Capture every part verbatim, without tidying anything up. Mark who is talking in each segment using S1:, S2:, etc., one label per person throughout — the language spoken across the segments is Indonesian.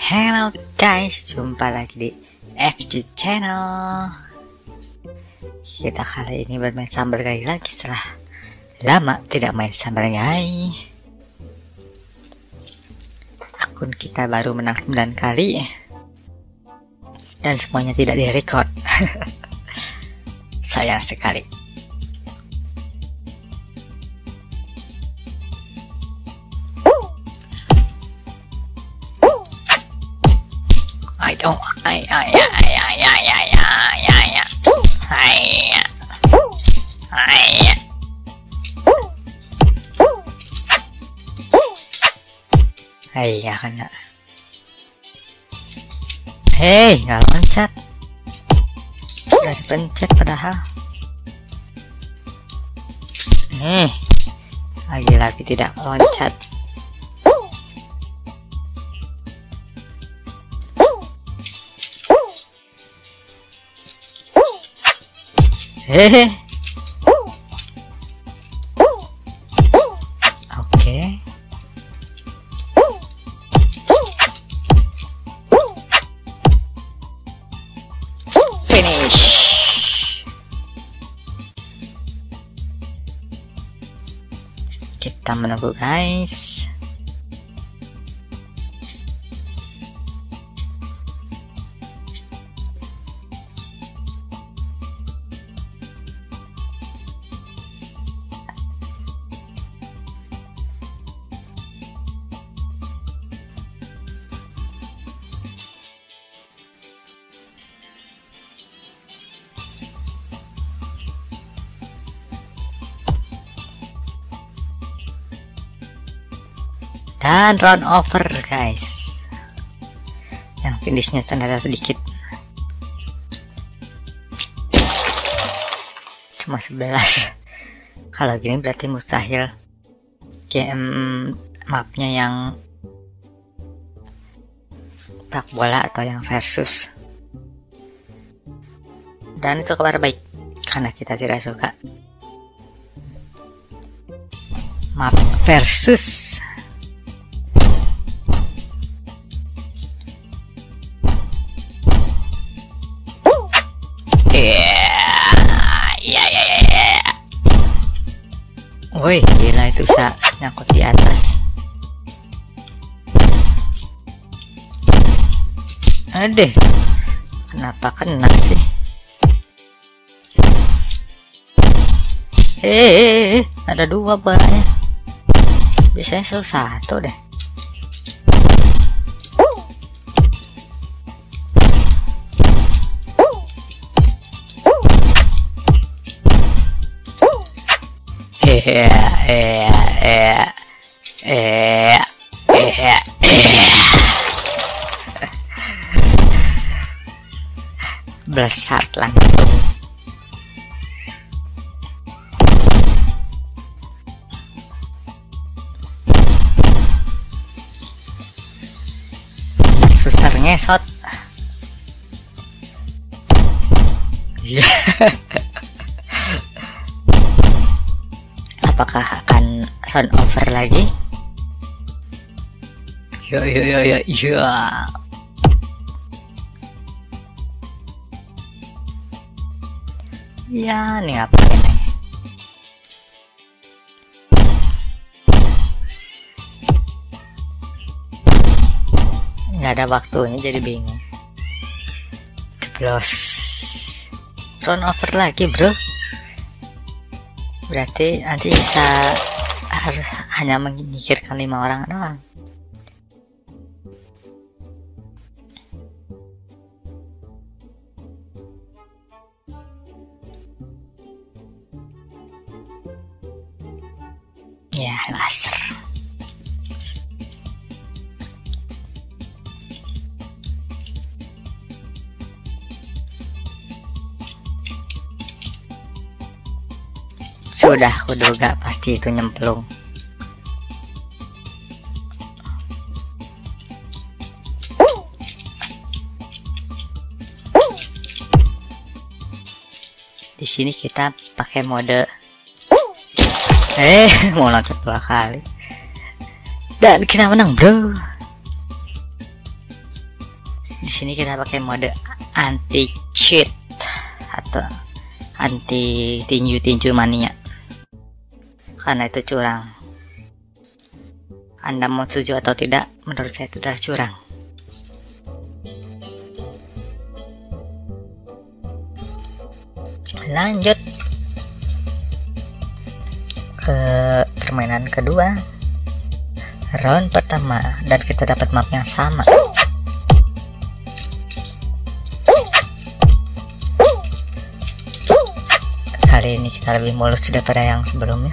S1: Hello guys, jumpa lagi di F G Channel. Kita kali ini bermain sambal gai lagi setelah lama tidak main sambal gai. Akun kita baru menang sembilan kali dan semuanya tidak direcord. Sayang sekali. I don't, I, I, I, I, I, I, I, I, I, I, Hai, ya kena. Hei, nggak loncat. Udah dipencet padahal. Nih, lagi-lagi tidak loncat. Hehe. Oke. Finish. Kita menunggu guys. Dan round over guys, yang finishnya ternyata sedikit, cuma sebelas. Kalau gini berarti mustahil game mapnya yang pak bola atau yang versus, dan itu kabar baik karena kita tidak suka map versus. Woi, gila itu sa nyangkut di atas. Adeh, kenapa kena sih? Eh, ada dua bolanya. Biasanya selalu satu deh. Eh, eh, eh, eh, eh, eh. Blesat langsung. Susah ngesot. Iya. Apakah akan run over lagi? Yo yo yo yo yo. Ya, nih ngapain nih? Nggak ada waktunya jadi bingung. Jeblos. Run over lagi, bro. Berarti nanti bisa harus hanya menyingkirkan lima orang doang. Ya, laser. Sudah kuduga pasti itu nyemplung. Di sini kita pakai mode eh mau loncat dua kali dan kita menang, bro. sini kita pakai mode anti cheat atau anti tinju-tinju mania, karena itu curang. Anda mau setuju atau tidak, menurut saya itu adalah curang. Lanjut ke permainan kedua, round pertama, dan kita dapat map yang sama. Kali ini kita lebih mulus daripada yang sebelumnya.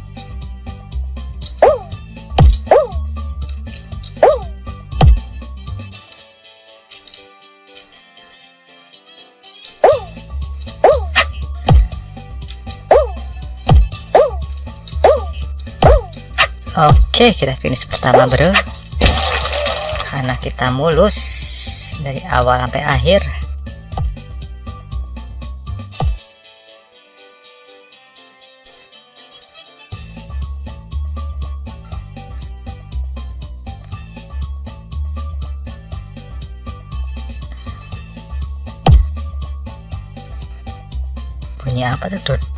S1: Oke, kita finish pertama bro, karena kita mulus dari awal sampai akhir. Bunyi apa tuh, Dut?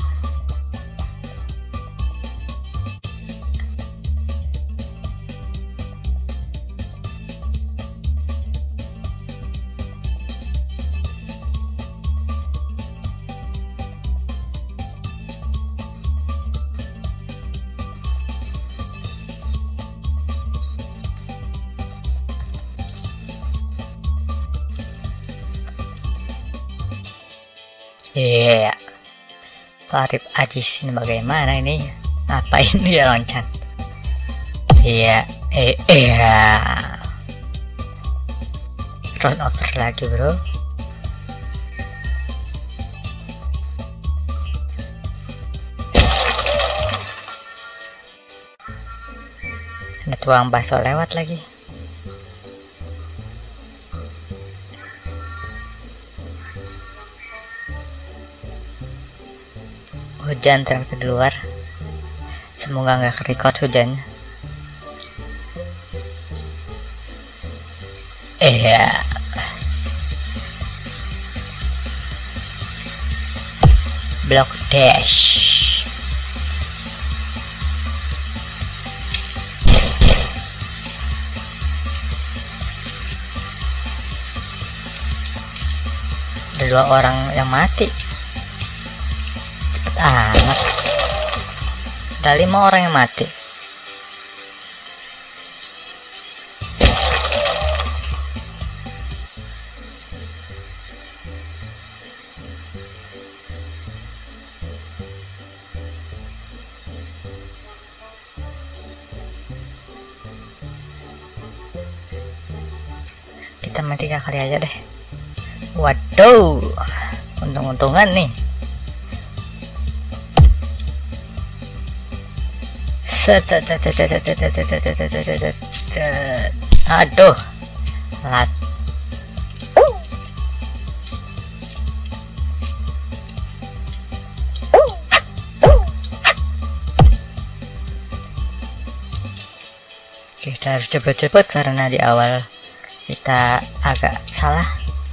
S1: Iya, yeah. Farib Ajis ini bagaimana ini? Ngapain dia loncat? Iya, eh, iya. Round over lagi bro. Ada tuang bakso lewat lagi. Hujan ternyata di luar. Semoga nggak ke-record hujannya. Iya. Block dash. Ada dua orang yang mati. Amat. Ada lima orang yang mati. Kita main tiga kali aja deh. Waduh, untung-untungan nih. Aduh, lat. Kita harus cepet-cepet karena di awal kita agak salah.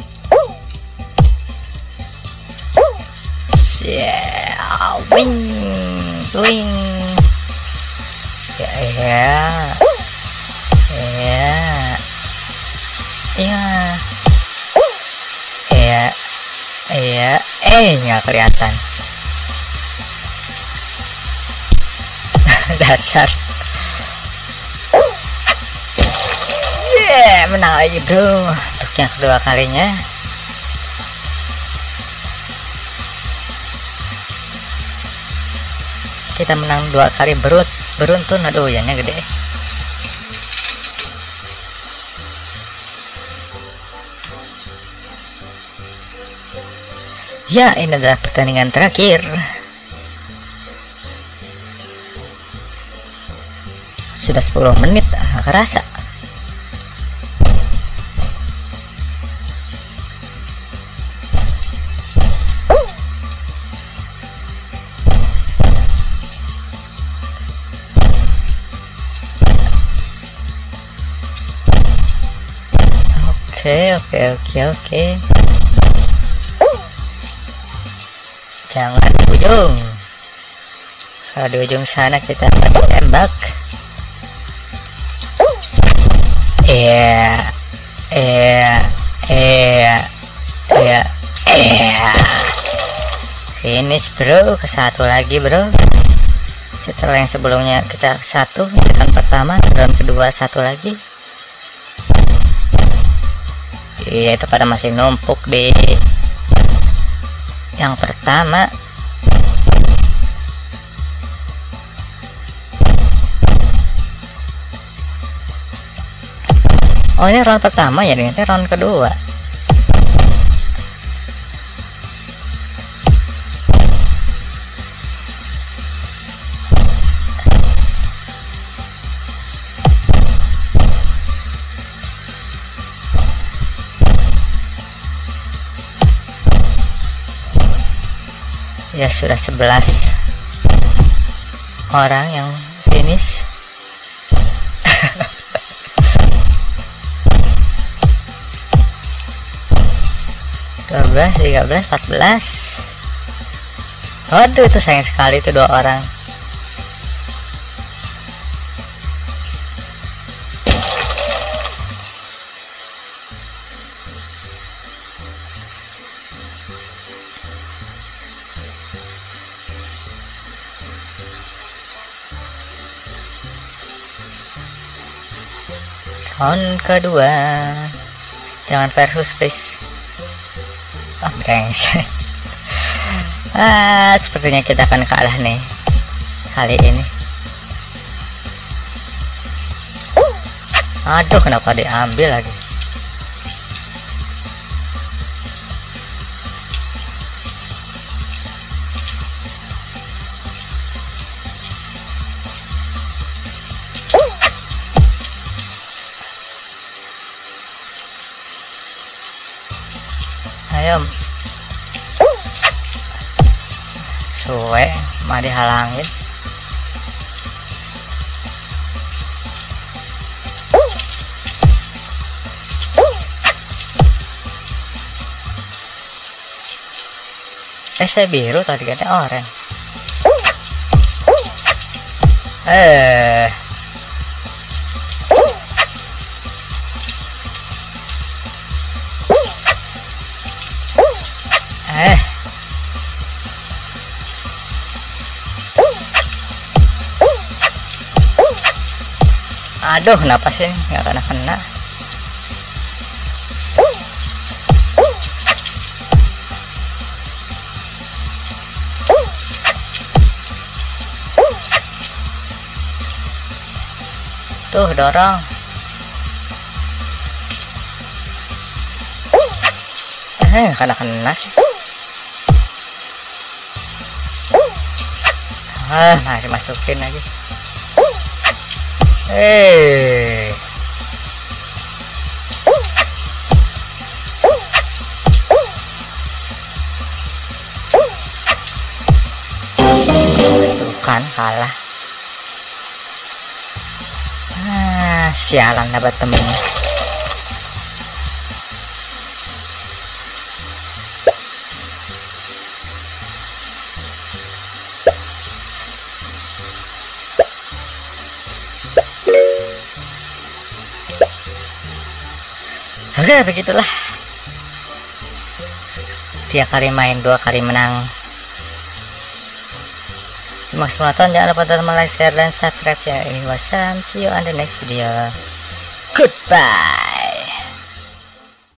S1: Yeah, wing, wing. Ya, ya, ya, ya, ya, ya, eh nggak kelihatan. Dasar. Yeah, menang lagi bro, untuk yang kedua kalinya. Kita menang dua kali berut beruntun. Aduh, hujannya gede. Ya, ini adalah pertandingan terakhir. Sudah sepuluh menit, gak kerasa. Oke, oke, oke, oke. Jangan di ujung. Kalau di ujung sana kita akan tembak. Iya, iya, iya, iya, iya. Finish bro, ke satu lagi bro. Setelah yang sebelumnya kita satu, tekan pertama, round kedua satu lagi. Iya, itu pada masih numpuk di yang pertama. Oh, ini round pertama ya, ini round kedua. Ya sudah sebelas orang yang finish. dua belas, tiga belas, empat belas. Waduh, itu sayang sekali itu dua orang. Round kedua, jangan versus please. Oh, brengsek. Ah, sepertinya kita akan kalah nih kali ini. Aduh, kenapa diambil lagi? Ayo, suwe mah dihalangin. Eh, saya biru tadi katanya oranye. Eh Eh. Aduh, kenapa sih nggak kena kena? Tuh, dorong. Eh, kena kena sih. Ah, nah dimasukin lagi. Eh, tuh kan kalah. Ah, sialan dapat temennya. Oke, begitulah. Tiga kali main, dua kali menang. Terima kasih menonton. Jangan lupa teman like, share, dan subscribe ya. Ini wassalam. See you on the next video. Goodbye.